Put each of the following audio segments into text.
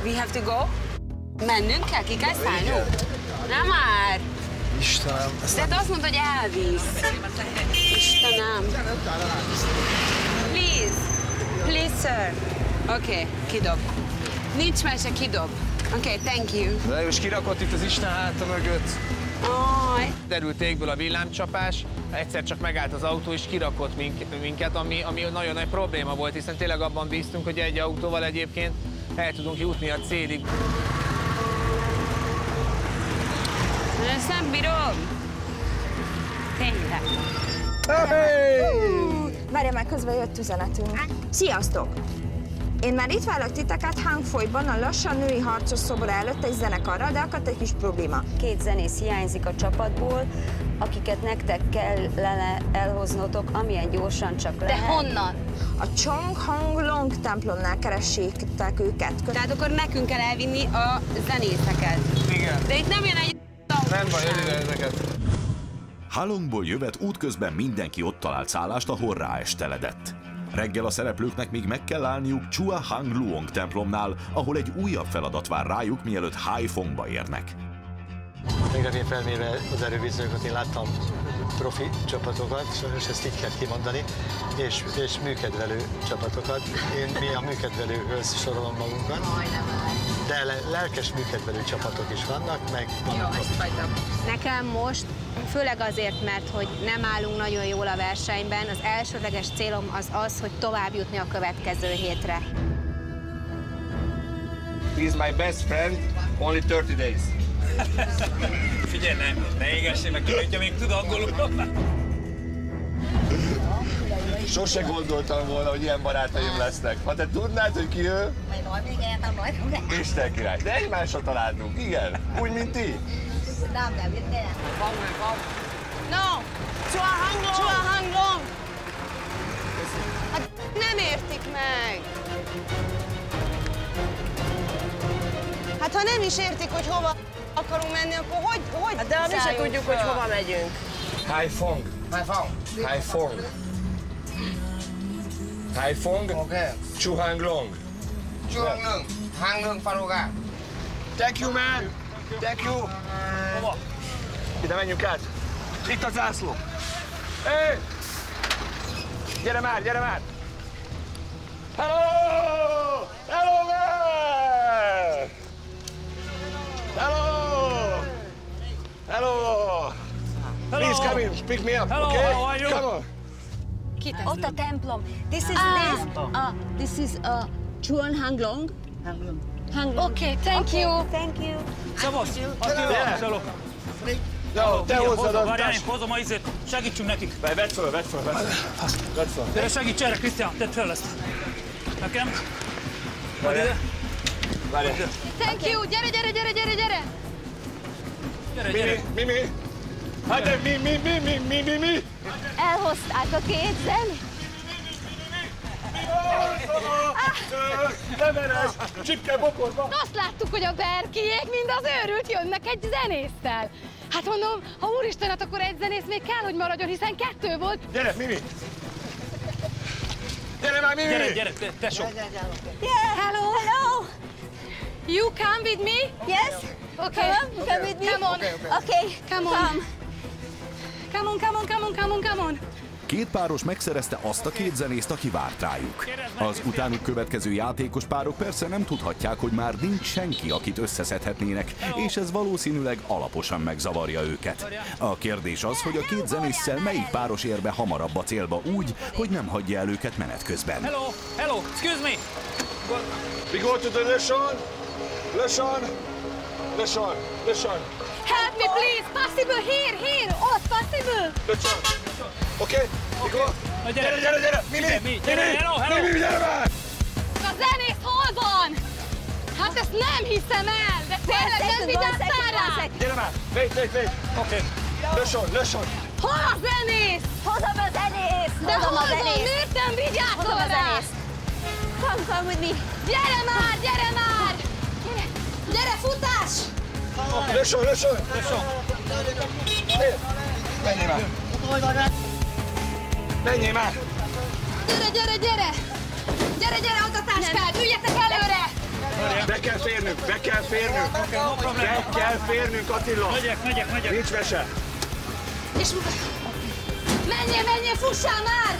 We have to go? Mennünk kell? Ki kell szállnunk? Nem már! Istenem, ezt nem... De azt mondta, hogy elvisz. Istenem. Please, sir. Oké, kidob. Nincs mese, kidob. Oké, thank you. De és kirakott itt az Isten háta mögött. Derült égből a villámcsapás, egyszer csak megállt az autó és kirakott minket, ami nagyon nagy probléma volt, hiszen tényleg abban bíztunk, hogy egy autóval egyébként el tudunk jutni a célig. Ezt nem bírom. Tényleg. Várja meg, közben jött üzenetünk. Sziasztok! Én már itt várok titeket hangfolytban a lassan női harcos szobor előtt egy zenekarral, de akadt egy kis probléma. 2 zenész hiányzik a csapatból, akiket nektek kellene elhoznotok, amilyen gyorsan csak lehet. De honnan? A Chong Hong Long templomnál keressétek őket. Tehát akkor nekünk kell elvinni a zenészeket. Igen. De itt nem jön egy Nem baj, jöjjön ezeket. Halongból jövet útközben mindenki ott talált szállást, ahol ráesteledett. Reggel a szereplőknek még meg kell állniuk Chua Hang Luong templomnál, ahol egy újabb feladat vár rájuk, mielőtt Haiphongba érnek. Meglepén felmérve az erőviszonyokat, én láttam profi csapatokat, sajnos ezt így kell kimondani, és műkedvelő csapatokat. Mi a műkedvelőhöz sorolom magunkat, de lelkes műkedvelő csapatok is vannak, meg vannak. Nekem most, főleg azért, mert hogy nem állunk nagyon jól a versenyben, az elsődleges célom az az, hogy tovább jutni a következő hétre. He is my best friend, only 30 days. Figyelj, ne égessél meg, hogyha még tud angolul. Sose gondoltam volna, hogy ilyen barátaim lesznek. Ha te tudnád, hogy ki ő? Isten király. De egymásra találtunk, igen. Úgy, mint ti. No! Chua Hang Long! Chua Hang Long! Hát nem értik meg! Hát ha nem is értik, hogy hova akarunk menni, akkor hogy hát de mi se tudjuk, hogy hova megyünk. Haiphong. Haiphong. Haiphong. Okay. Chua Hang Long. Chua Hang Long. Hang Long Faroga. Thank you, man. Thank you. Hova? Ide menjünk át. Itt a zászló. Hey! Gyere már, gyere már! Hello! Hello, man! Hello! Hello! Please come in, pick me up, Hello, okay? how are you? Come on. Ott a templom. This is Chuan Hang Long. Okay, thank you. Thank you. Szabasz! No, te hozzad a Várjál, én hozom a izét, segítsünk nekik. Vedd föl. Gyere, segíts erre, Krisztián, tedd fel ezt. Nekem. Majd ide. Várjál. Thank you. Gyere! Gyere. Mimi. Hát de mi? Elhozták a 2 zenét. Leveres, csipke bokorba. Azt láttuk, hogy a Berkiék mind az őrült jönnek egy zenésszel. Hát mondom, ha úristen, hát akkor egy zenész még kell, hogy maradjon, hiszen 2 volt. Gyere, Mimi! Gyere már, Mimi! Gyere, tesó! Hello! You come with me? Yes. Okay. Come with me. Come on. Okay. Come on. 2 páros megszerezte azt a 2 zenészt, aki várt rájuk. Az utánuk következő játékos párok persze nem tudhatják, hogy már nincs senki, akit összeszedhetnének, és ez valószínűleg alaposan megzavarja őket. A kérdés az, hogy a 2 zenésszel melyik páros ér be hamarabb a célba úgy, hogy nem hagyja el őket menet közben. Hello, excuse me! We go to the Le Champ. Help me, please. Possible here. Ott, possible. Le Champ. Okay, we go. Gyere! Mimi, Hello! Mimi, gyere már! A zenész hol van? Hát ezt nem hiszem el, de tényleg nem vigyáztál rá? Gyere már! Wait. Okay. Le Champ. Hol a zenész? Hozom a zenészt. De hol van? zenészt. Miért nem vigyázol Hozom a rá? zenészt. Come with me. Gyere már! Gyere, futás! Le Champ. Menjél már! Gyere, ott a táskád! Üljetek előre! Be kell férnünk, be kell férnünk! Be kell férnünk, Attila! Megyek! Nincs mese! És menjél, fussál már!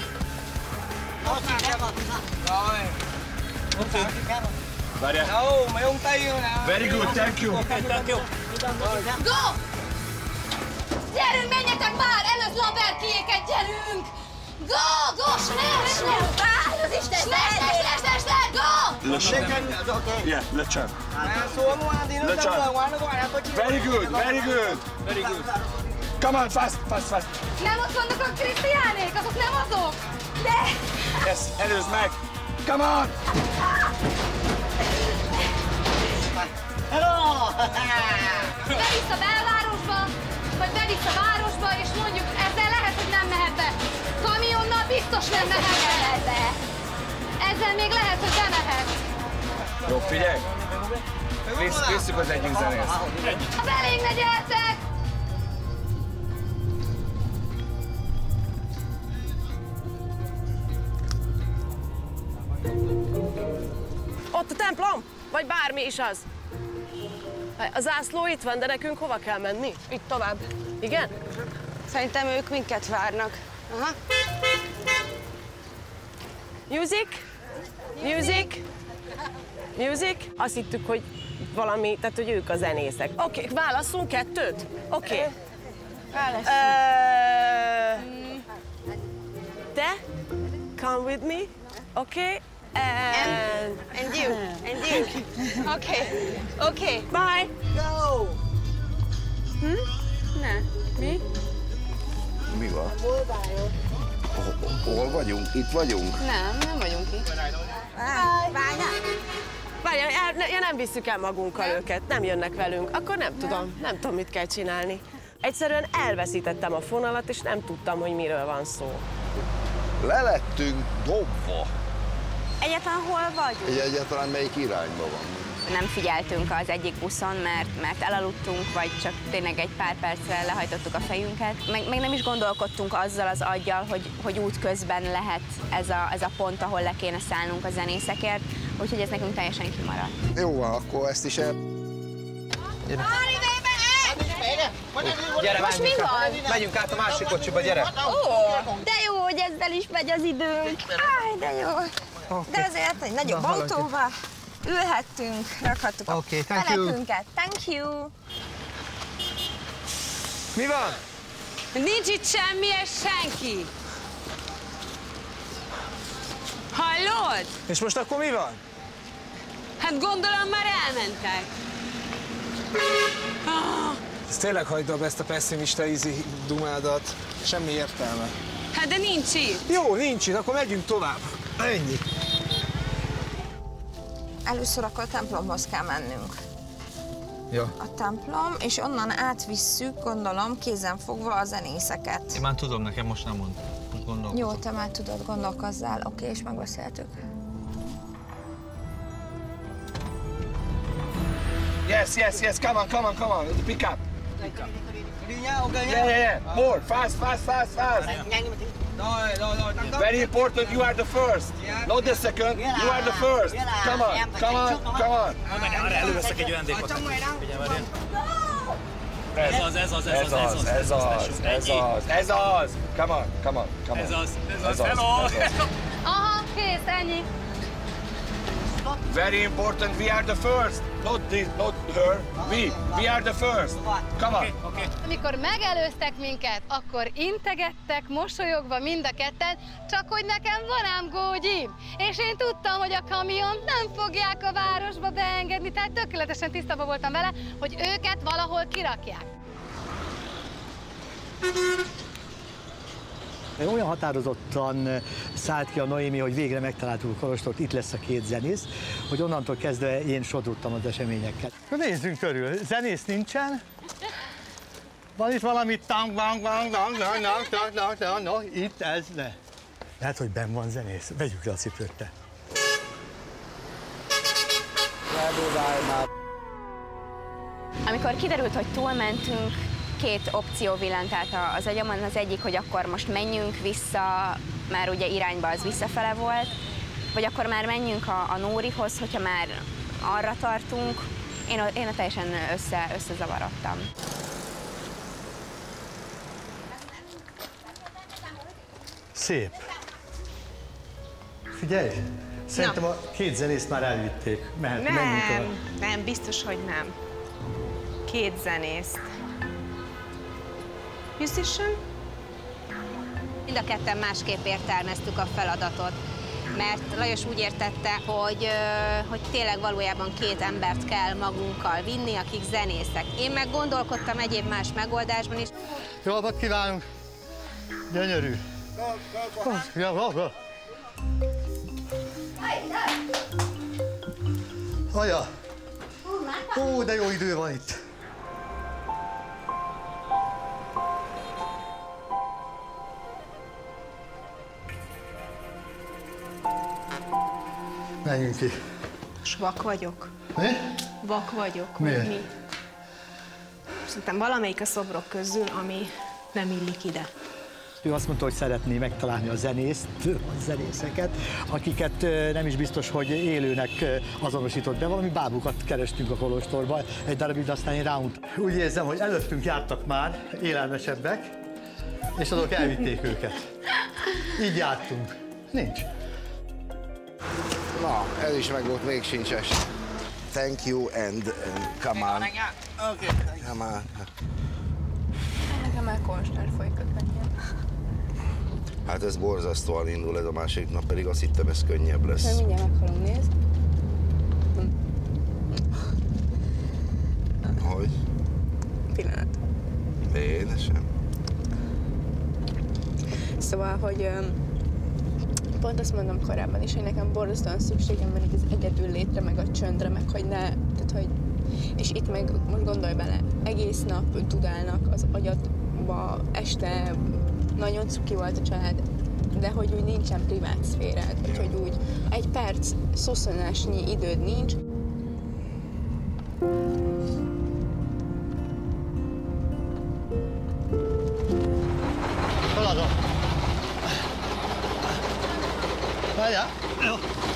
Várjál! Very good, thank you! Go! Gyerünk, menjetek már! Előtt Lambertiéket, gyerünk! Go! Snell! Go! Le champ. Yeah, le champ. Le champ. Very good, very good. Come on, fast. Nem ott vannak a Krisztiánék, azok nem azok! De! Yes, előzd meg. Come on! Bevisz a belvárosba, vagy bevisz a városba, és mondjuk ezzel lehet, hogy nem mehet be. Kamionnal biztos nem mehet be. Ezzel még lehet, hogy bemehet. Jó, figyelj! Visszük az egyik zenészt. Ha belénk ne gyertek! Ott a templom? Vagy bármi is az. A zászló itt van, de nekünk hova kell menni? Itt tovább. Igen? Szerintem ők minket várnak. Aha. Music? Azt hittük, hogy valami, tehát hogy ők a zenészek. Oké, válasszunk kettőt? Oké. Te? Come with me? Oké. And you. Okay. Bye. Go! Mi van? Hol vagyunk? Itt vagyunk? Nem vagyunk itt. Várjál, nem visszük el magunkkal őket, nem jönnek velünk. Akkor nem tudom, mit kell csinálni. Egyszerűen elveszítettem a fonalat, és nem tudtam, hogy miről van szó. Lelettünk dobva. Egyáltalán hol vagyunk? Egyáltalán melyik irányba van? Nem figyeltünk az egyik buszon, mert elaludtunk, vagy csak tényleg egy pár percre lehajtottuk a fejünket. Meg nem is gondolkodtunk azzal az aggyal, hogy útközben lehet ez a pont, ahol le kéne szállnunk a zenészekért, úgyhogy ez nekünk teljesen kimaradt. Jó van, akkor ezt is el... Gyere, most mi van? Megyünk át a másik kocsiba, gyere! Ó, de jó, hogy ezzel is megy az időnk. Áj, de jó. De azért egy nagyobb autóba ülhettünk, rakhattuk a telekünket. Thank you. Mi van? Nincs itt semmi és senki. Hallod? És most akkor mi van? Hát gondolom már elmentek. Ez tényleg hagyd abba ezt a pessimista ízi dumádat. Semmi értelme. Hát de nincs itt. Jó, nincs itt, akkor megyünk tovább. Ennyi. Először akkor a templomhoz kell mennünk. Ja. A templom, és onnan átvisszük, gondolom, kézen fogva a zenészeket. Én már tudom, nekem most nem mond. Most gondolkodom. Jó, te már tudod, gondolkozzál. Oké, és megbeszéltük. Yes, come on, pick up. Yeah. More, fast. Very important, you are the first. Not the second, you are the first. Come on. Arra előveszek egy ajándékot. Ez az. Come on. Ez az. Hello! Aha, kész, ennyi. Very important, we are the first. Not her, we are the first. Come on. Okay. Amikor megelőztek minket, akkor integettek, mosolyogva mind a ketten, csak hogy nekem van ám gógyim. És én tudtam, hogy a kamiont nem fogják a városba beengedni, tehát tökéletesen tisztában voltam vele, hogy őket valahol kirakják. Olyan határozottan szállt ki a Noémi, hogy végre megtaláltuk a kolostort, itt lesz a két zenész, hogy onnantól kezdve én sodródtam az eseményekkel. Nézzünk körül, zenész nincsen. Van itt valami itt ez ne. Lehet, hogy benn van zenész. Vegyük le a cipőt, te. Amikor kiderült, hogy túlmentünk, két opció villant át az agyamon. Az egyik, hogy akkor most menjünk vissza, már ugye irányba az visszafele volt, vagy akkor már menjünk a Nórihoz, hogyha már arra tartunk. Én teljesen összezavarodtam. Szép. Figyelj! Szerintem a két zenészt már elvitték. Nem, biztos, hogy nem. Két zenészt. Musician? Mind a ketten másképp értelmeztük a feladatot, mert Lajos úgy értette, hogy tényleg valójában két embert kell magunkkal vinni, akik zenészek. Én meg gondolkodtam egyéb más megoldásban is. Jó napot kívánunk! Gyönyörű! Aja! Ó, de jó idő van itt! Menjünk ki. És vak vagyok. Mi? Vak vagyok. Miért? Mi? Szerintem valamelyik a szobrok közül, ami nem illik ide. Ő azt mondta, hogy szeretné megtalálni a zenészeket, akiket nem is biztos, hogy élőnek azonosított be. Valami bábukat kerestünk a kolostorban, egy darabig, aztán én ráunt. Úgy érzem, hogy előttünk jártak már élelmesebbek, és azok elvitték őket. Így jártunk. Nincs. Na, ez is meg volt, még sincses. Thank you and come on. Come on. Nekem már konstans folykötlenül. Hát ez borzasztóan indul, ez a második nap, pedig azt hittem, ez könnyebb lesz. Mert mindjárt meghalunk, nézd. Hogy? Pillanat. Édesem. Szóval, hogy pont azt mondom korábban is, hogy nekem borzasztóan szükségem van az egyedül létre, meg a csöndre, meg hogy ne, tehát hogy... És itt meg most gondolj bele, egész nap dudálnak az agyadba, este nagyon cuki volt a család, de hogy úgy nincsen privát szférád, vagy hogy úgy egy perc szuszonásnyi időd nincs. Feladom. Várjál. Jó.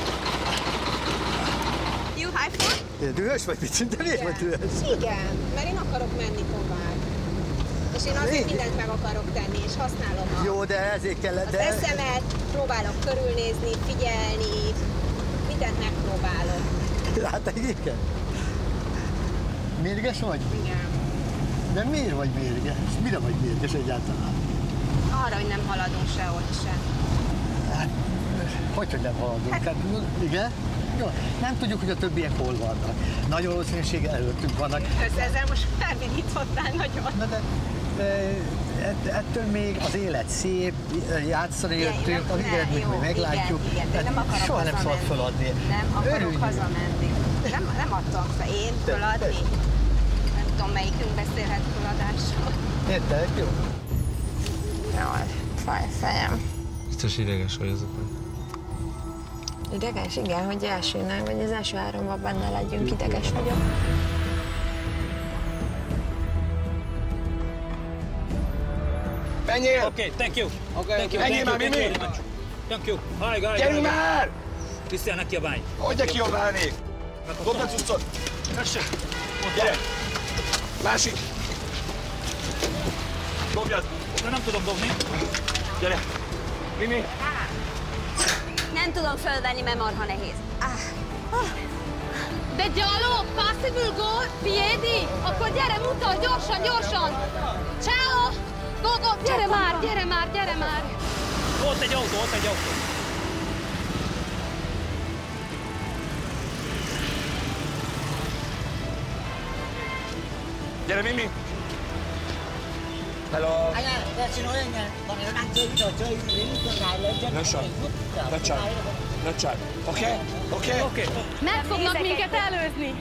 You high five? Dühös vagy mit? De miért vagy dühös? Igen, mert én akarok menni tovább. És én azért mindent meg akarok tenni, és használom Jó, de ezért kell... az eszemet, próbálok körülnézni, figyelni, mindent megpróbálok. Hát igen. Mérges vagy? Igen. De miért vagy mérges? Mire vagy mérges egyáltalán? Arra, hogy nem haladunk sehol sem. Hát, hogy nem haladunk? Hát, igen? Jó, nem tudjuk, hogy a többiek hol vannak. Nagy valószínűséggel előttünk vannak. Ezzel most felvidítottál nagyon. De ettől még az élet szép, játszani jöttünk, az eredményt még meglátjuk. Igen, de nem akarok soha nem szabad feladni. Nem akarok hazamenni. Nem adtam fel én feladni. Nem tudom, melyikünk beszélhet feladásról. Érted? Jó. Jaj, fáj fejem. Biztos ideges vagy azokon. Ideges? Igen, hogy elsőnál, vagy az első háromban benne legyünk, ideges vagyok. Menjél! Okay, thank you. Thank you. Menjél már, Mimi! Thank you. Hi, guys. Gyerünk már! Krisztián, ne kiabálj! Hogy ne kiabálnék? Dobd a cuccot! Tessék! Gyere! Másik! Dobjad! De nem tudom dobni. Gyere! Mimi! Nem tudom fölvenni, mert marha nehéz. De gyalog, possible go, piedi, akkor gyere, mutasd, gyorsan, gyorsan. Ciao! Go, gyere már, gyere már, gyere már. Ott egy autó, ott egy autó. Gyere, Mimi! Hello! Ne csárj! Oké? Meg fognak minket előzni.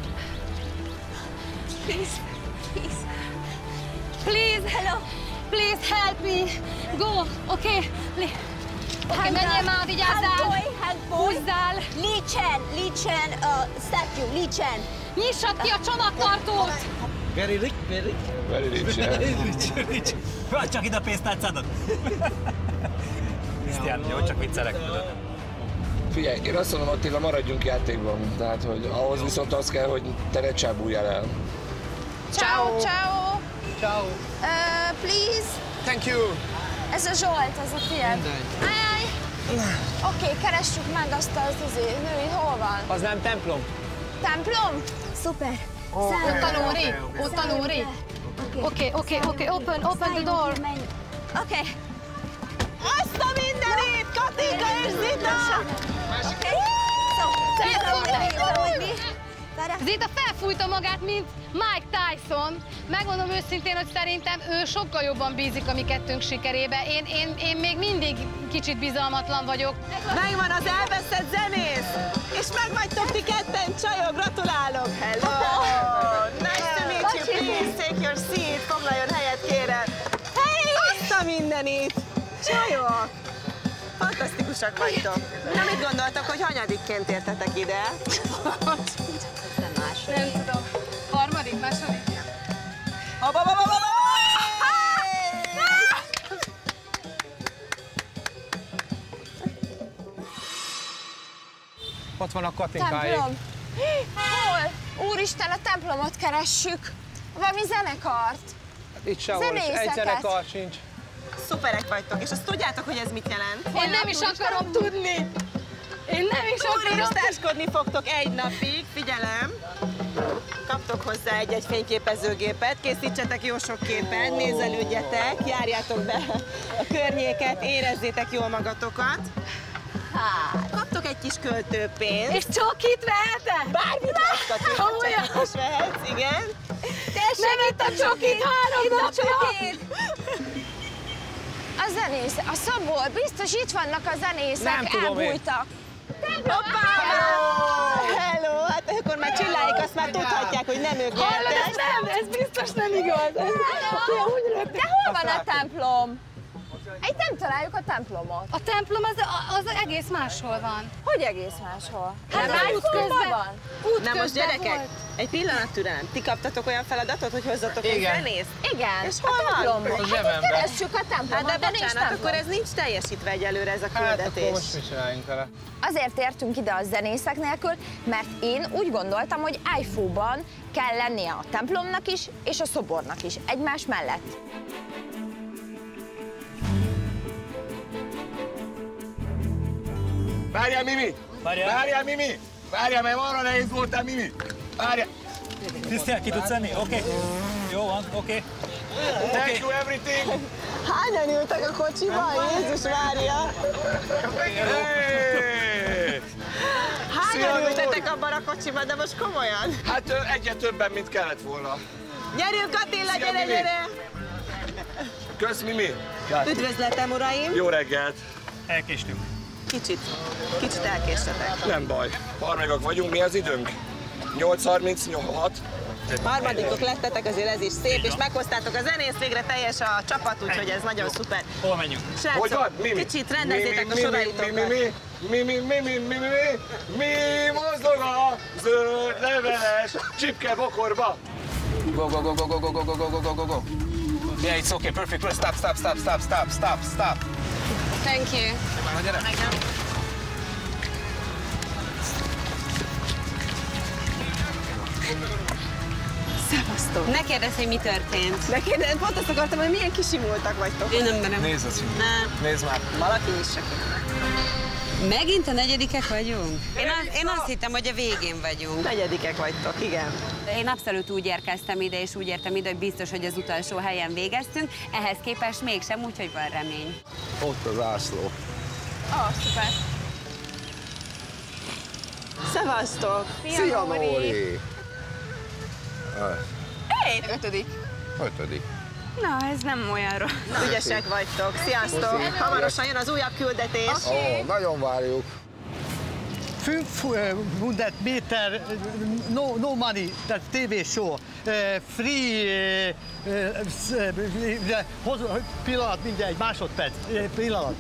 Please, hello. Please help me. Go, okay. Oké, menjél már, vigyázzál. Húzzál. Licsen, statue, licsen. Nyissad ki a csomagtartót. Very rich, very rich. Very rich. Várj csak ide a pénztárcádat. Krisztián, jó, csak viccelek, tudod. Figyelj, én azt mondom, Attila, maradjunk játékban. Tehát, hogy ahhoz viszont az kell, hogy te ne csábúljál el. Ciao. Ciao. Ciao. Please. Thank you. Ez a Zsolt, ez a tiéd. Ajaj. Oké, keressük meg azt az női, hol van? Az nem templom. Templom? Szuper. Ott a Lóri, ott a Lóri. Oké, open the door. Oké. Azt a mindenit, Katinka és Zita! Zita felfújta magát, mint Mike Tyson. Megmondom őszintén, hogy szerintem ő sokkal jobban bízik a mi kettőnk sikerébe. Én még mindig kicsit bizalmatlan vagyok. Megvan az elveszett zenész! És meg vagytok ti ketten, csajok, gratulálok! Hello! Nice to meet you, please take your seat. Foglaljon helyet, kérem. Hey! Azt a mindenit! Csajok! Fantasztikusak vagytok. Na, mit gondoltak, hogy hanyadikként értetek ide? Nem tudom. Harmadik, második? Ott van a Katinkáig. Templom. Hol? Úristen, a templomot keressük. Valami zenekart. Itt sehol is. Egy zenekar sincs. Szuperek vagytok, és azt tudjátok, hogy ez mit jelent? Én nem is akarom tudni. Én nem is akarom. Turistáskodni fogtok egy napig, figyelem. Kaptok hozzá egy fényképezőgépet, készítsetek jó sok képet, nézelődjetek, járjátok be a környéket, érezzétek jól magatokat. Kaptok egy kis költőpénzt. És csokit vehetek? Bármit vehetsz, csak is vehetsz, igen. Nem itt a csokit 3 napja. A zenész, a szobor, biztos itt vannak a zenészek, Nem tudom elbújtak. Hoppá! Hello! Hát akkor már csilláik, azt már tudhatják, hogy nem ők nyertek. Nem, ez biztos nem igaz. De hol van a templom? Itt nem találjuk a templomot. A templom az egész máshol van. Hogy egész máshol? Hát Nem út közben van. Na most gyerekek, egy pillanat türelem. Ti kaptatok olyan feladatot, hogy hozzatok egy zenészt? Igen. És hol van? Templomban. Hát itt keressük a templomot, Hát de nincs bocsánat, templom. akkor ez nincs teljesítve egyelőre ez a Hát küldetés. akkor most mit csináljunk vele? Azért értünk ide a zenészek nélkül, mert én úgy gondoltam, hogy iPhone-ban kell lennie a templomnak is, és a szobornak is, egymás mellett. Várjál, Mimi! Várjál, Mimi! Várjál, mert arra nehéz voltál, Mimi! Várjál! Krisztián, ki tudsz enni? Oké. Jó van, oké. Thank you, everything! Hányan ültek a kocsiba? Jézus Mária! Hey! Hányan ültetek abban a kocsiban, de most komolyan? Hát egyre többen, mint kellett volna. Gyerünk, Attila, Szia, gyere, Mimi. gyere! Kösz, Mimi! Üdvözletem, uraim! Jó reggelt! Elkéstünk. Kicsit elkéstetek. Nem baj. Harmadikak vagyunk, mi az időnk? 8:36. Harmadikok lettetek, azért ez is szép, és meghoztátok a zenészt, végre teljes a csapat, úgyhogy ez nagyon szuper. Hol menjünk? Srácok, Hogy van? Mimi? kicsit rendezzétek a soraitokat. Mi mozdog a zöld leveles csipke bokorba? Go, go, go, go, go, go, go, go, go, go, go, go. Yeah, it's okay, perfect. Stop. Thank you. Na, gyere. Szevasztok! Ne kérdezz, hogy mi történt. De kérdez, pont azt akartam, hogy milyen kisimultak vagytok. Én nem merem. Nézd az. Nem. Nézd már. Valaki is csak. Megint a negyedikek vagyunk? Én azt hittem, hogy a végén vagyunk. Negyedikek vagytok, igen. Én abszolút úgy érkeztem ide, és úgy értem ide, hogy biztos, hogy az utolsó helyen végeztünk. Ehhez képest mégsem, úgyhogy van remény. Ott az ászló. Szuper. Szevasztok! Szia, Nóri! Hey, 5. 5. Na, ez nem olyan rossz. Ügyesek vagytok. Sziasztok! Hamarosan jön az újabb küldetés. Ó, nagyon várjuk. 500 Meter, no money, tehát TV show, free, pillanat, mindjárt, egy másodperc, pillanat.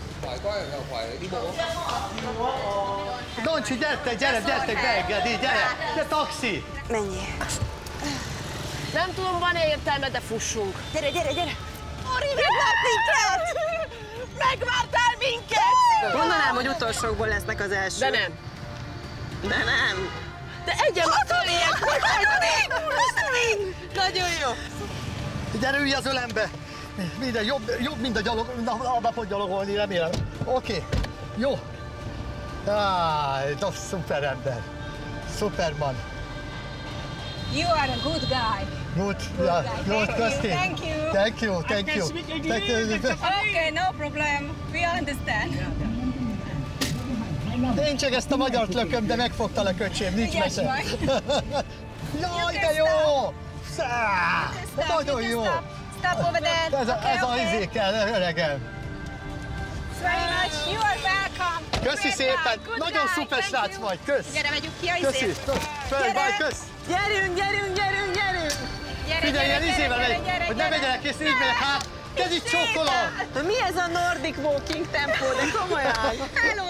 Doncsi, gyere, beengedni, gyere, taxi! Mennyi? Nem tudom, van-e értelme, de fussunk. Gyere! Mori, meglát minket! Megvártál minket! Mondanám, hogy utolsókból lesznek az első. De nem. De nem. De egyen a föléjek! Nagyon jó. Gyere, ülj az ölembe! Minden jobb mint a gyalog, a napot gyalogolni, remélem. Oké, jó. De szuper ember. Superman. You are a good guy. Good, yeah, good, Krisztin. Thank you. Thank you, thank you. Okay, no problem. We understand. Én csak ezt a magyart lököm, de megfogtalak, öcsém, nincs mese. Jaj, de jó! Nagyon jó! Stop over there. Ez a izé kell, öregem. Very much. You are welcome. Köszi szépen, nagyon szuper srác vagy, kösz. Gyere, megyünk ki a Köszi, izét. fölvaj, kösz. Gyerünk, gyerünk, gyerünk, gyerünk! Figyelj, ilyen izével megy, hogy ne megyenek és így megyek, hát kezit csókolom. Mi ez a Nordic Walking tempó, de komolyan? Hello!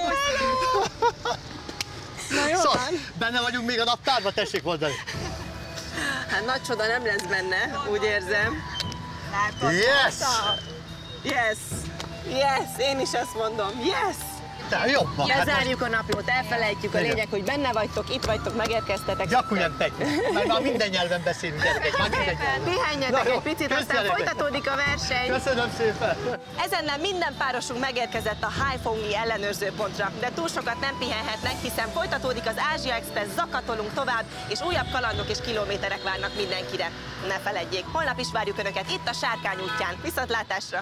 Na jó Szóval, van. benne vagyunk még a naptárba, tessék mondani. Hát nagy csoda nem lesz benne, úgy érzem. Yes! Yes! Yes! Én is ezt mondom. Yes! De jó van. Lezárjuk a napot, elfelejtjük. A lényeg, hogy benne vagytok, itt vagytok, megérkeztetek. Gyakuljan teknek, mert már minden nyelven beszélünk gyerekek, már minden nyelven. Pihenjetek egy picit, aztán gyerekek. folytatódik a verseny. Köszönöm szépen. Ezennel minden párosunk megérkezett a Haiphong-i ellenőrzőpontra, de túl sokat nem pihenhetnek, hiszen folytatódik az Ázsia Express, zakatolunk tovább, és újabb kalandok és kilométerek várnak mindenkire. Ne feledjék, holnap is várjuk Önöket itt a Sárkány útján. Viszontlátásra!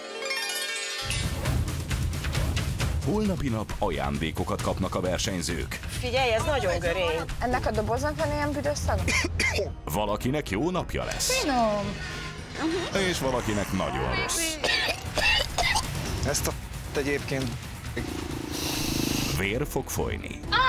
Holnapi nap ajándékokat kapnak a versenyzők. Figyelj, ez nagyon görény. Ennek a doboznak van ilyen büdös szaga? Valakinek jó napja lesz. Finom. És valakinek nagyon rossz. Ezt a egyébként... Vér fog folyni.